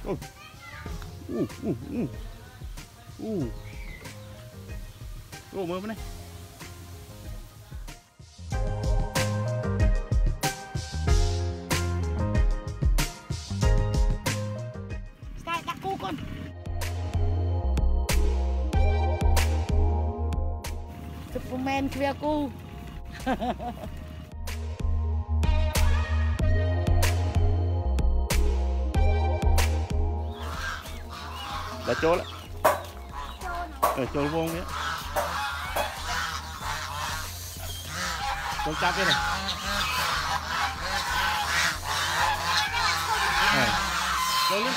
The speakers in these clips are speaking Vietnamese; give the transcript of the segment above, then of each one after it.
Ôi. Mơ bên này. Sky đặt cu con. Superman kia cu. Đã trốn lại. Trốn vô nghĩa. Trốn chắp đây này. Trốn lên.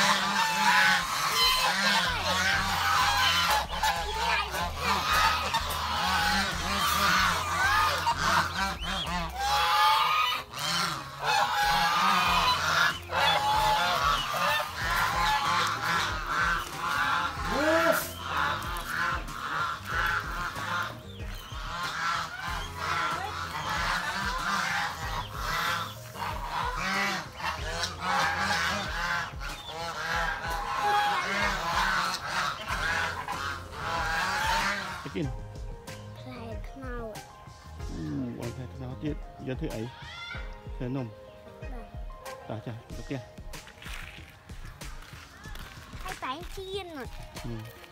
Cái gì? Thầy khao. Anh thầy nó chết giờ thứ ấy thầy nồng tả chả đầu tiên Hai bánh chiên rồi.